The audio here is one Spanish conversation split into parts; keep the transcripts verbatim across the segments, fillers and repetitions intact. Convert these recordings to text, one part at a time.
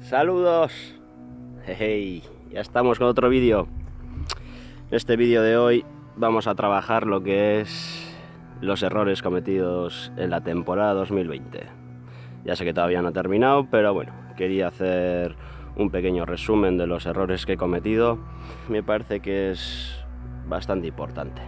Saludos. Hey, ya estamos con otro vídeo. En este vídeo de hoy vamos a trabajar lo que es los errores cometidos en la temporada dos mil veinte. Ya sé que todavía no he terminado, pero bueno, quería hacer un pequeño resumen de los errores que he cometido. Me parece que es bastante importante.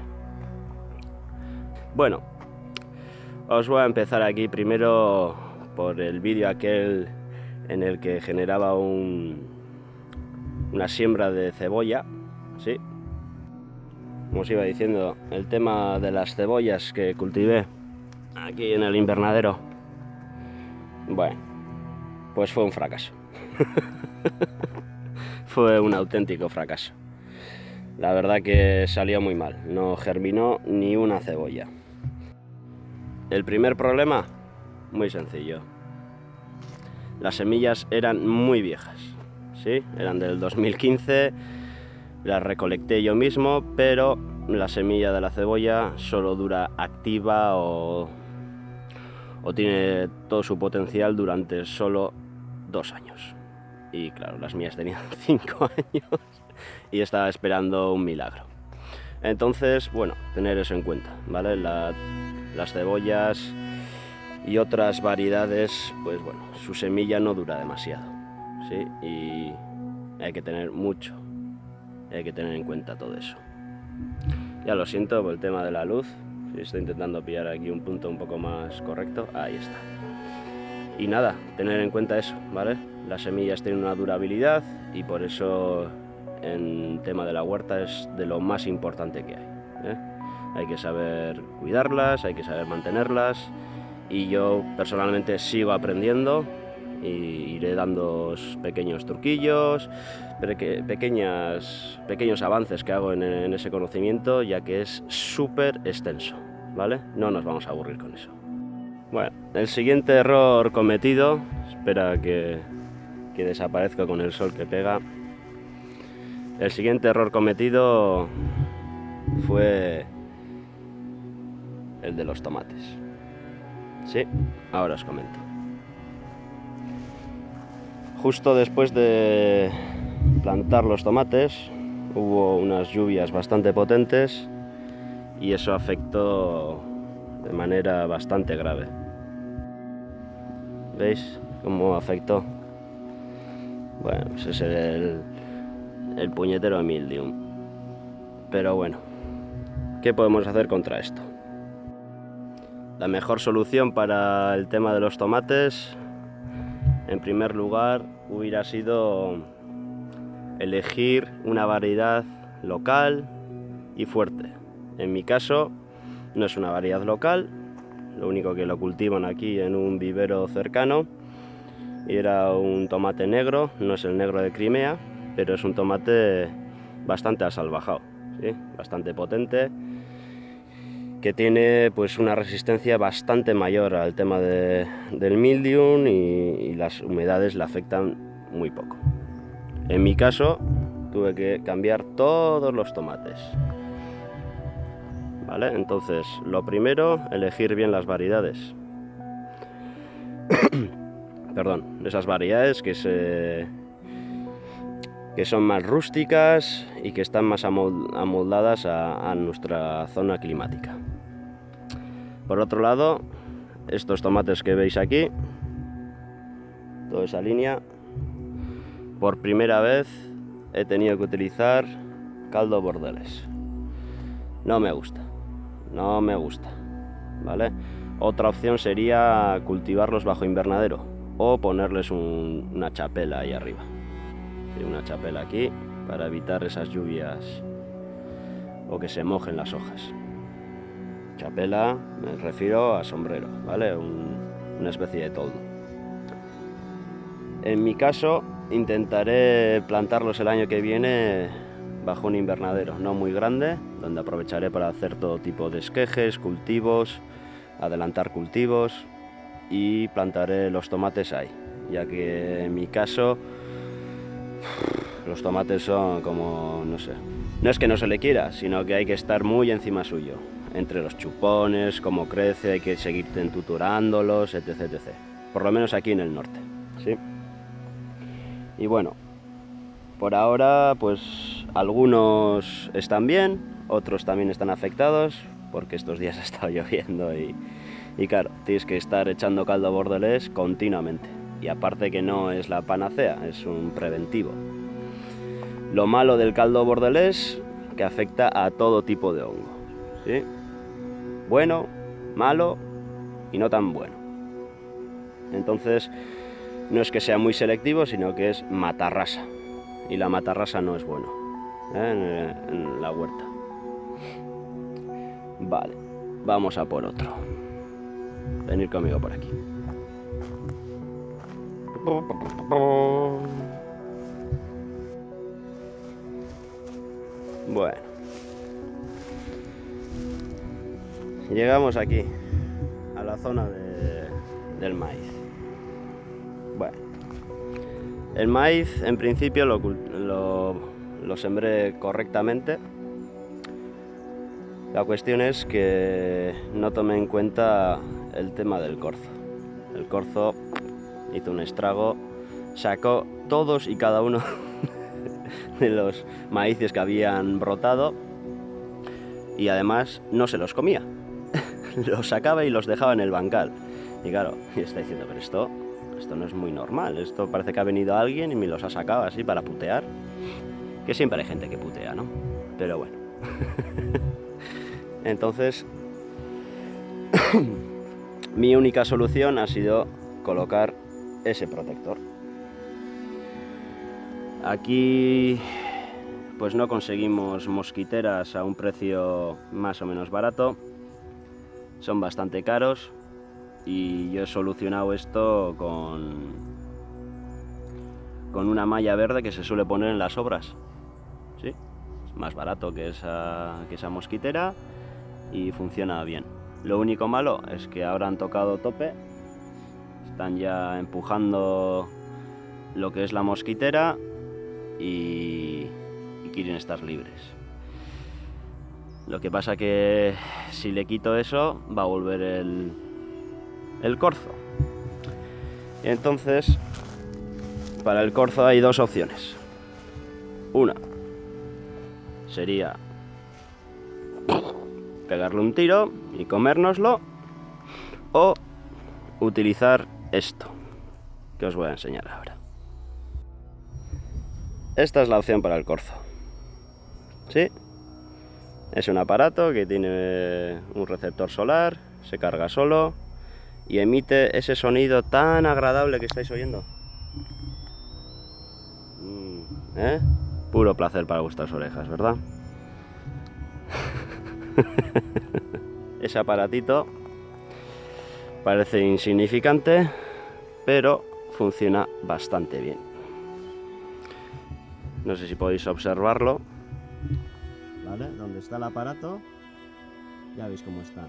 Bueno, os voy a empezar aquí primero por el vídeo aquel en el que generaba un, una siembra de cebolla, ¿sí? Como os iba diciendo, el tema de las cebollas que cultivé aquí en el invernadero, bueno, pues fue un fracaso. Fue un auténtico fracaso. La verdad que salió muy mal, no germinó ni una cebolla. El primer problema, muy sencillo. Las semillas eran muy viejas, ¿sí? Eran del dos mil quince, las recolecté yo mismo, pero la semilla de la cebolla solo dura activa o, o tiene todo su potencial durante solo dos años. Y claro, las mías tenían cinco años y estaba esperando un milagro. Entonces, bueno, tener eso en cuenta, ¿vale? La, las cebollas y otras variedades, pues bueno, su semilla no dura demasiado, ¿sí? Y hay que tener mucho, hay que tener en cuenta todo eso. Ya lo siento por el tema de la luz, ¿sí? Estoy intentando pillar aquí un punto un poco más correcto, ahí está. Y nada, tener en cuenta eso, ¿vale? Las semillas tienen una durabilidad y por eso en tema de la huerta es de lo más importante que hay, ¿eh? Hay que saber cuidarlas, hay que saber mantenerlas. Y yo personalmente sigo aprendiendo y iré dando pequeños truquillos, pequeñas, pequeños avances que hago en, en ese conocimiento, ya que es súper extenso, ¿vale? No nos vamos a aburrir con eso. Bueno, el siguiente error cometido, espera que, que desaparezca con el sol que pega. El siguiente error cometido fue el de los tomates. Sí, ahora os comento. Justo después de plantar los tomates hubo unas lluvias bastante potentes y eso afectó de manera bastante grave. ¿Veis cómo afectó? Bueno, pues ese es el, el puñetero de mildium. Pero bueno, ¿qué podemos hacer contra esto? La mejor solución para el tema de los tomates, en primer lugar, hubiera sido elegir una variedad local y fuerte. En mi caso, no es una variedad local, lo único que lo cultivan aquí en un vivero cercano, y era un tomate negro, no es el negro de Crimea, pero es un tomate bastante asalvajado, ¿sí? Bastante potente, que tiene pues una resistencia bastante mayor al tema de, del mildium y, y las humedades le afectan muy poco. En mi caso tuve que cambiar todos los tomates, ¿vale? Entonces, lo primero, elegir bien las variedades. Perdón, esas variedades que se que son más rústicas y que están más amoldadas a, a nuestra zona climática. Por otro lado, estos tomates que veis aquí, toda esa línea, por primera vez he tenido que utilizar caldo bordeles. No me gusta, no me gusta, ¿vale? Otra opción sería cultivarlos bajo invernadero o ponerles un, una chapela ahí arriba. Sí, una chapela aquí para evitar esas lluvias o que se mojen las hojas. Chapela, me refiero a sombrero, ¿vale? Un, una especie de toldo. En mi caso, intentaré plantarlos el año que viene bajo un invernadero no muy grande, donde aprovecharé para hacer todo tipo de esquejes, cultivos, adelantar cultivos y plantaré los tomates ahí, ya que en mi caso los tomates son como, no sé, no es que no se le quiera, sino que hay que estar muy encima suyo, entre los chupones, cómo crece, hay que seguir tutorándolos, etc, etcétera. Por lo menos aquí en el norte, ¿sí? Y bueno, por ahora pues algunos están bien, otros también están afectados, porque estos días ha estado lloviendo y, y claro, tienes que estar echando caldo bordalés continuamente. Y aparte que no es la panacea, es un preventivo. Lo malo del caldo bordalés que afecta a todo tipo de hongo, ¿sí? Bueno, malo y no tan bueno. Entonces, no es que sea muy selectivo, sino que es matarrasa. Y la matarrasa no es bueno, ¿eh? en, en la huerta. Vale, vamos a por otro. Venid conmigo por aquí. Bueno, llegamos aquí a la zona de, del maíz. Bueno, el maíz en principio lo, lo, lo sembré correctamente. La cuestión es que no tomé en cuenta el tema del corzo. El corzo hizo un estrago, sacó todos y cada uno de los maíces que habían brotado y además no se los comía. Los sacaba y los dejaba en el bancal. Y claro, y está diciendo, pero esto, esto no es muy normal. Esto parece que ha venido alguien y me los ha sacado así para putear. Que siempre hay gente que putea, ¿no? Pero bueno. Entonces, mi única solución ha sido colocar ese protector. Aquí pues no conseguimos mosquiteras a un precio más o menos barato, son bastante caros y yo he solucionado esto con, con una malla verde que se suele poner en las obras, ¿sí? Es más barato que esa, que esa mosquitera y funciona bien. Lo único malo es que ahora han tocado tope, están ya empujando lo que es la mosquitera y, y quieren estar libres. Lo que pasa que si le quito eso va a volver el, el corzo. Y entonces para el corzo hay dos opciones. Una sería pegarle un tiro y comérnoslo, o utilizar esto que os voy a enseñar ahora. Esta es la opción para el corzo, ¿sí? Es un aparato que tiene un receptor solar, se carga solo y emite ese sonido tan agradable que estáis oyendo. ¿Eh? Puro placer para vuestras orejas, ¿verdad? Ese aparatito parece insignificante, pero funciona bastante bien. No sé si podéis observarlo. ¿Vale? Donde está el aparato, ya veis cómo está.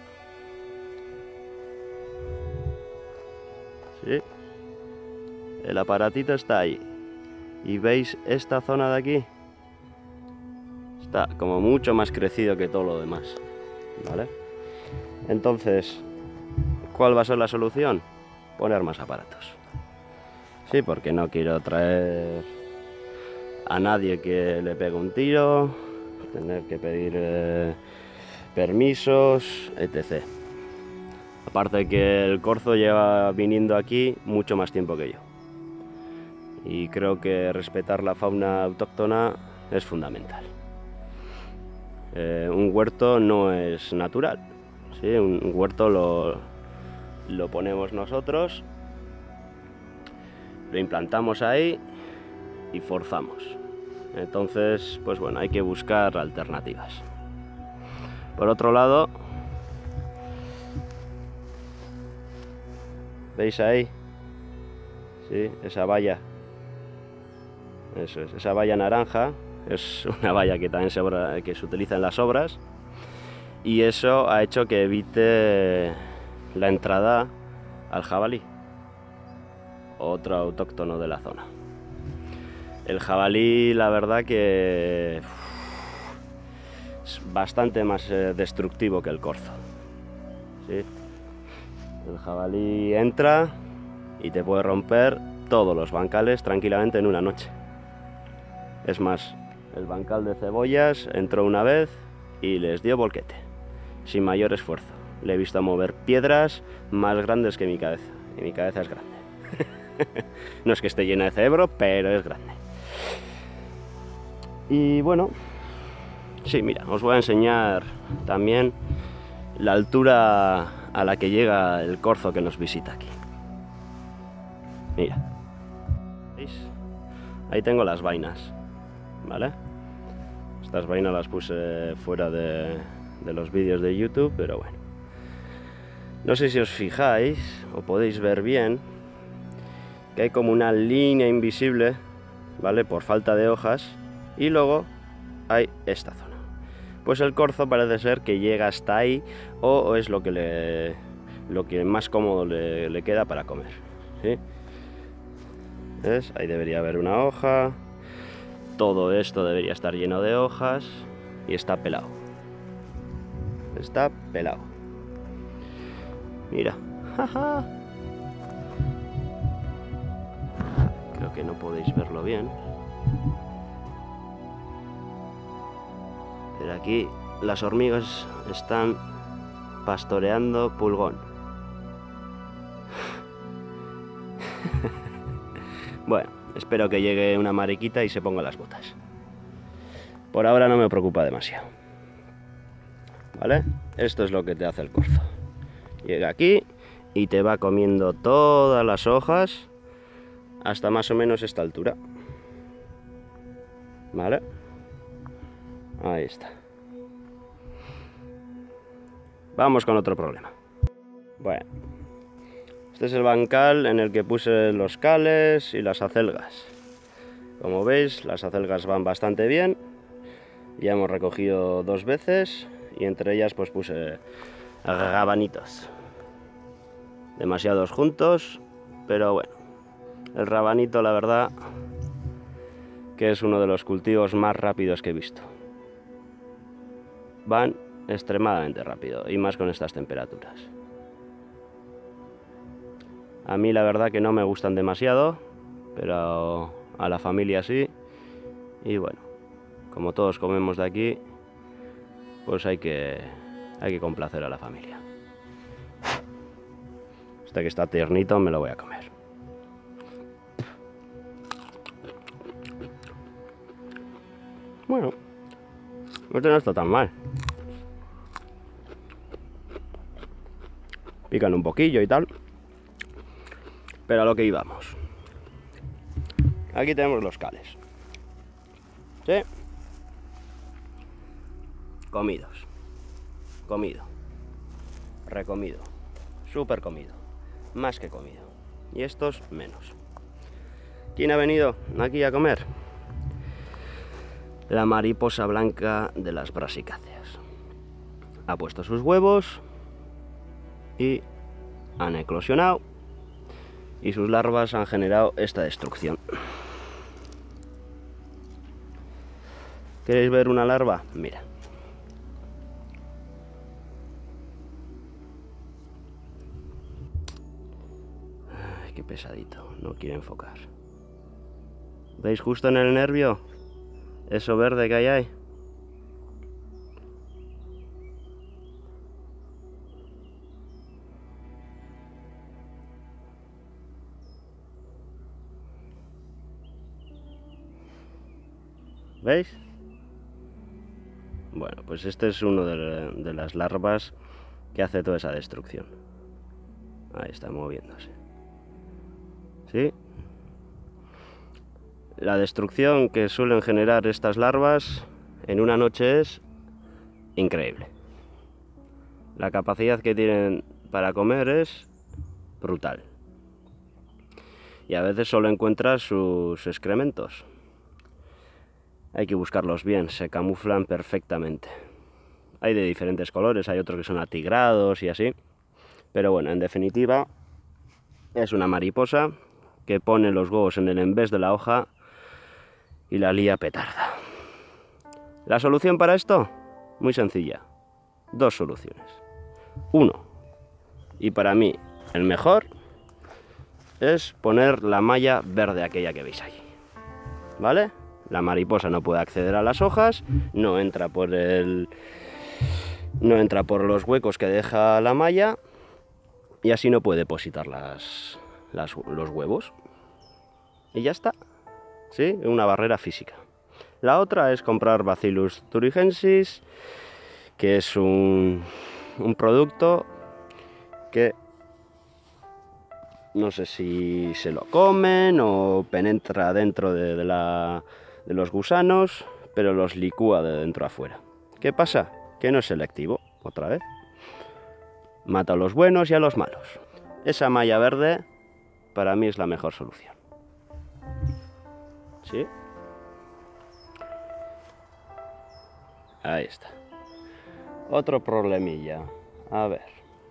¿Sí? El aparatito está ahí. Y veis esta zona de aquí. Está como mucho más crecido que todo lo demás. ¿Vale? Entonces, ¿cuál va a ser la solución? Poner más aparatos. Sí, porque no quiero traer a nadie que le pegue un tiro, tener que pedir eh, permisos, etcétera. Aparte de que el corzo lleva viniendo aquí mucho más tiempo que yo. Y creo que respetar la fauna autóctona es fundamental. Eh, un huerto no es natural, ¿sí? Un huerto lo, lo ponemos nosotros, lo implantamos ahí y forzamos. Entonces, pues bueno, hay que buscar alternativas. Por otro lado, ¿veis ahí? Sí, esa valla. Eso es, esa valla naranja es una valla que también se, que se utiliza en las obras y eso ha hecho que evite la entrada al jabalí, otro autóctono de la zona. El jabalí, la verdad que es bastante más destructivo que el corzo, ¿sí? El jabalí entra y te puede romper todos los bancales tranquilamente en una noche. Es más, el bancal de cebollas entró una vez y les dio volquete, sin mayor esfuerzo. Le he visto mover piedras más grandes que mi cabeza, y mi cabeza es grande. No es que esté llena de cerebro, pero es grande. Y bueno, sí, mira, os voy a enseñar también la altura a la que llega el corzo que nos visita aquí. Mira, ¿veis? Ahí tengo las vainas, ¿vale? Estas vainas las puse fuera de, de los vídeos de YouTube, pero bueno. No sé si os fijáis o podéis ver bien que hay como una línea invisible, ¿vale? Por falta de hojas, y luego hay esta zona. Pues el corzo parece ser que llega hasta ahí, o, o es lo que, le, lo que más cómodo le, le queda para comer, ¿sí? ¿Ves? Ahí debería haber una hoja, todo esto debería estar lleno de hojas, y está pelado. Está pelado. Mira. Creo que no podéis verlo bien. Pero aquí las hormigas están pastoreando pulgón. Bueno, espero que llegue una mariquita y se ponga las botas. Por ahora no me preocupa demasiado. ¿Vale? Esto es lo que te hace el corzo. Llega aquí y te va comiendo todas las hojas hasta más o menos esta altura. ¿Vale? Ahí está. Vamos con otro problema. Bueno, este es el bancal en el que puse los cales y las acelgas. Como veis, las acelgas van bastante bien. Ya hemos recogido dos veces y entre ellas pues puse rabanitos. Demasiados juntos, pero bueno, el rabanito la verdad que es uno de los cultivos más rápidos que he visto. Van extremadamente rápido y más con estas temperaturas. A mí la verdad que no me gustan demasiado, pero a la familia sí. Y bueno, como todos comemos de aquí, pues hay que, hay que complacer a la familia. Este que está tiernito me lo voy a comer. Bueno, este no está tan mal. Pican un poquillo y tal. Pero a lo que íbamos. Aquí tenemos los cales. ¿Sí? Comidos. Comido. Recomido. Súper comido. Más que comido. Y estos menos. ¿Quién ha venido aquí a comer? La mariposa blanca de las brasicáceas. Ha puesto sus huevos y han eclosionado y sus larvas han generado esta destrucción. ¿Queréis ver una larva? Mira. Ay, qué pesadito, no quiere enfocar. ¿Veis justo en el nervio? Eso verde que hay ahí. ¿Veis? Bueno, pues este es uno de, de las larvas que hace toda esa destrucción. Ahí está moviéndose. ¿Sí? La destrucción que suelen generar estas larvas en una noche es increíble. La capacidad que tienen para comer es brutal. Y a veces solo encuentras sus excrementos. Hay que buscarlos bien, se camuflan perfectamente. Hay de diferentes colores, hay otros que son atigrados y así. Pero bueno, en definitiva, es una mariposa que pone los huevos en el envés de la hoja y la lía petarda. ¿La solución para esto? Muy sencilla. Dos soluciones. Uno, y para mí el mejor, es poner la malla verde aquella que veis allí, ¿vale? La mariposa no puede acceder a las hojas, no entra por el, no entra por los huecos que deja la malla y así no puede depositar las, las, los huevos. Y ya está, ¿sí? Una barrera física. La otra es comprar Bacillus thuringiensis, que es un, un producto que no sé si se lo comen o penetra dentro de, de, la, de los gusanos, pero los licúa de dentro a afuera. ¿Qué pasa? Que no es selectivo, otra vez. Mata a los buenos y a los malos. Esa malla verde para mí es la mejor solución. ¿Sí? Ahí está. Otro problemilla. A ver.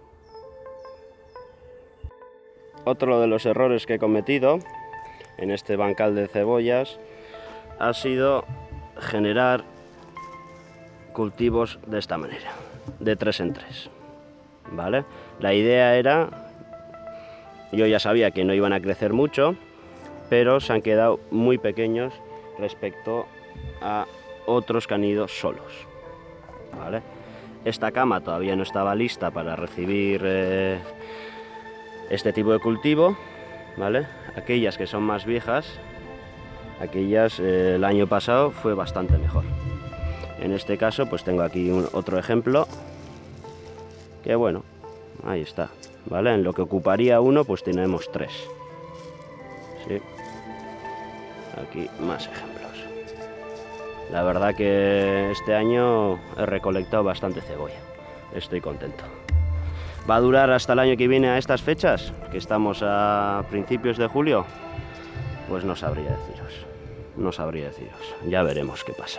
Otro de los errores que he cometido en este bancal de cebollas ha sido generar cultivos de esta manera, de tres en tres, ¿vale? La idea era, yo ya sabía que no iban a crecer mucho, pero se han quedado muy pequeños respecto a otros que han ido solos, ¿vale? Esta cama todavía no estaba lista para recibir eh, este tipo de cultivo, ¿vale? Aquellas que son más viejas, aquellas eh, el año pasado fue bastante mejor. En este caso pues tengo aquí un, otro ejemplo que bueno, ahí está, ¿vale? En lo que ocuparía uno pues tenemos tres, ¿sí? Aquí más ejemplos. La verdad que este año he recolectado bastante cebolla, estoy contento. ¿Va a durar hasta el año que viene a estas fechas, que estamos a principios de julio? Pues no sabría deciros, no sabría deciros, ya veremos qué pasa.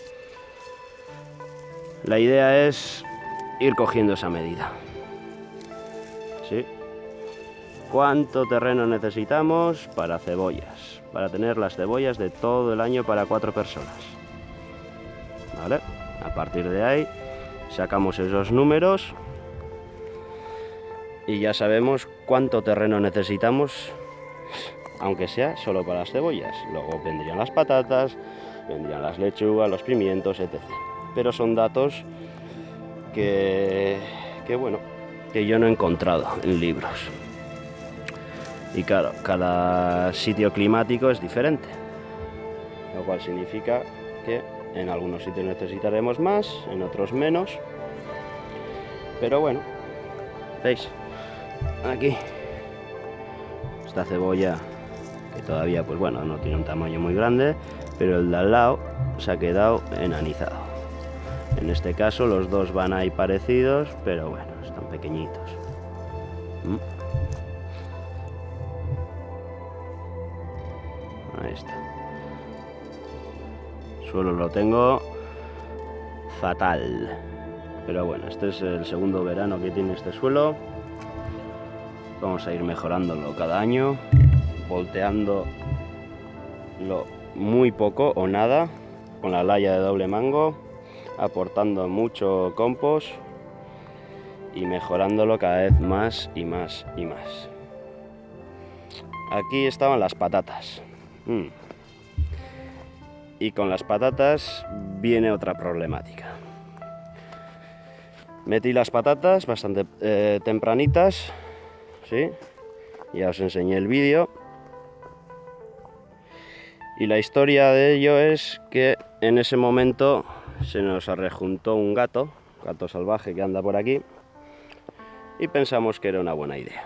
La idea es ir cogiendo esa medida, ¿sí? ¿Cuánto terreno necesitamos para cebollas? Para tener las cebollas de todo el año para cuatro personas, ¿vale? A partir de ahí sacamos esos números y ya sabemos cuánto terreno necesitamos, aunque sea solo para las cebollas. Luego vendrían las patatas, vendrían las lechugas, los pimientos, etcétera. Pero son datos que, que, bueno, que yo no he encontrado en libros. Y claro, cada sitio climático es diferente, lo cual significa que en algunos sitios necesitaremos más, en otros menos. Pero bueno, ¿veis? Aquí esta cebolla que todavía pues bueno no tiene un tamaño muy grande, pero el de al lado se ha quedado enanizado. En este caso los dos van ahí parecidos, pero bueno, están pequeñitos. ¿Mm? Ahí está. Suelo lo tengo fatal, pero bueno, este es el segundo verano que tiene este suelo. Vamos a ir mejorándolo cada año, volteándolo muy poco o nada con la laya de doble mango, aportando mucho compost y mejorándolo cada vez más y más y más. Aquí estaban las patatas. Mm. Y con las patatas viene otra problemática. Metí las patatas bastante eh, tempranitas, ¿sí? Ya os enseñé el vídeo. Y la historia de ello es que en ese momento se nos arrejuntó un gato, gato salvaje que anda por aquí, y pensamos que era una buena idea.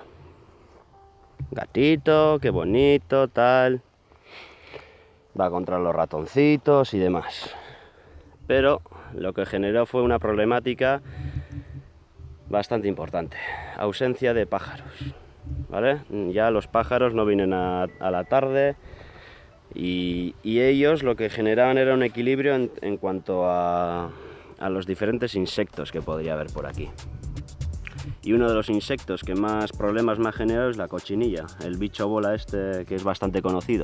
Gatito, qué bonito, tal, va contra los ratoncitos y demás. Pero lo que generó fue una problemática bastante importante, ausencia de pájaros, ¿vale? Ya los pájaros no vienen a, a la tarde y, y ellos lo que generaban era un equilibrio en, en cuanto a, a los diferentes insectos que podría haber por aquí. Y uno de los insectos que más problemas me ha generado es la cochinilla, el bicho bola este que es bastante conocido.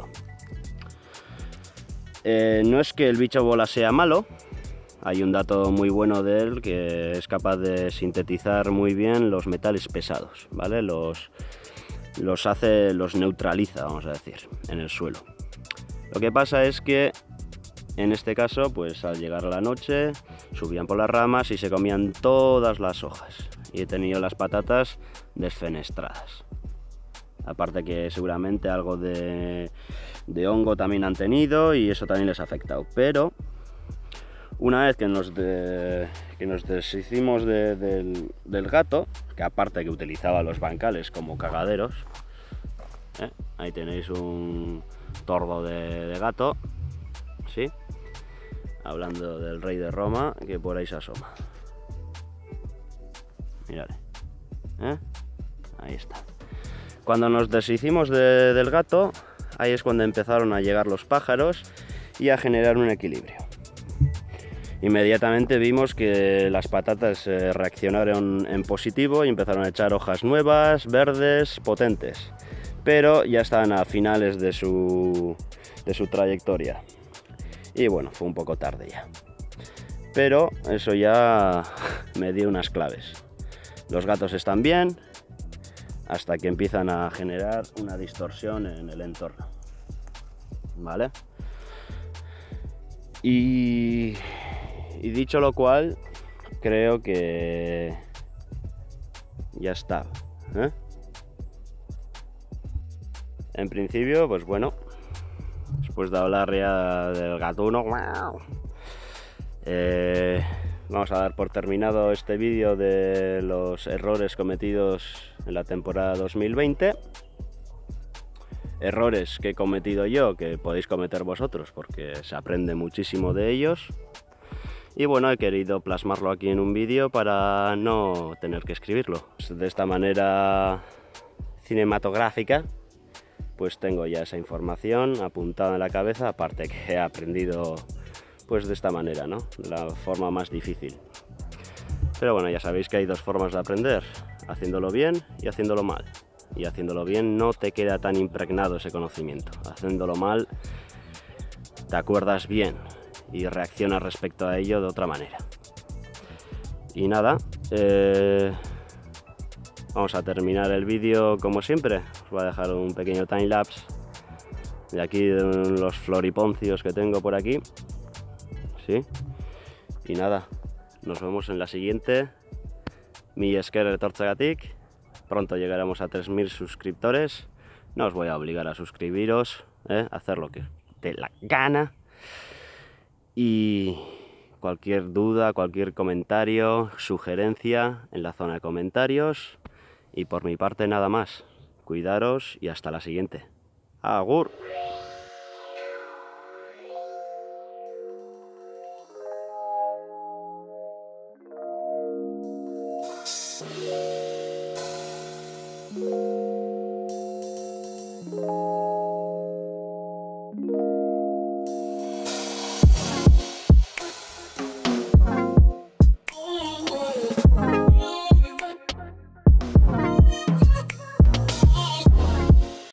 Eh, no es que el bicho bola sea malo, hay un dato muy bueno de él que es capaz de sintetizar muy bien los metales pesados, ¿vale? Los, los hace, los neutraliza, vamos a decir, en el suelo. Lo que pasa es que en este caso, pues al llegar a la noche, subían por las ramas y se comían todas las hojas. Y he tenido las patatas desfenestradas. Aparte que seguramente algo de, de hongo también han tenido y eso también les ha afectado. Pero una vez que nos, de, que nos deshicimos de, del, del gato, que aparte que utilizaba los bancales como cagaderos, ¿eh? Ahí tenéis un tordo de, de gato, ¿sí? Hablando del rey de Roma, que por ahí se asoma. Mirad, ¿eh? Ahí está. Cuando nos deshicimos de, del gato, ahí es cuando empezaron a llegar los pájaros y a generar un equilibrio. Inmediatamente vimos que las patatas eh, reaccionaron en positivo y empezaron a echar hojas nuevas, verdes, potentes. Pero ya estaban a finales de su, de su trayectoria. Y bueno, fue un poco tarde ya. Pero eso ya me dio unas claves. Los gatos están bien hasta que empiezan a generar una distorsión en el entorno. ¿Vale? Y, y dicho lo cual, creo que ya está, ¿eh? En principio, pues bueno, después de hablar ya del gatuno, eh, vamos a dar por terminado este vídeo de los errores cometidos en la temporada dos mil veinte. Errores que he cometido yo, que podéis cometer vosotros, porque se aprende muchísimo de ellos. Y bueno, he querido plasmarlo aquí en un vídeo para no tener que escribirlo. De esta manera cinematográfica, pues tengo ya esa información apuntada en la cabeza, aparte que he aprendido pues de esta manera, ¿no? La forma más difícil. Pero bueno, ya sabéis que hay dos formas de aprender, haciéndolo bien y haciéndolo mal. Y haciéndolo bien no te queda tan impregnado ese conocimiento. Haciéndolo mal te acuerdas bien y reaccionas respecto a ello de otra manera. Y nada, eh, vamos a terminar el vídeo como siempre. Os voy a dejar un pequeño timelapse de aquí, de los floriponcios que tengo por aquí. ¿Sí? Y nada, nos vemos en la siguiente. Mila esker etortzeagatik. Pronto llegaremos a tres mil suscriptores. No os voy a obligar a suscribiros, ¿eh? Hacer lo que te la gana. Y cualquier duda, cualquier comentario, sugerencia en la zona de comentarios. Y por mi parte nada más. Cuidaros y hasta la siguiente. Agur.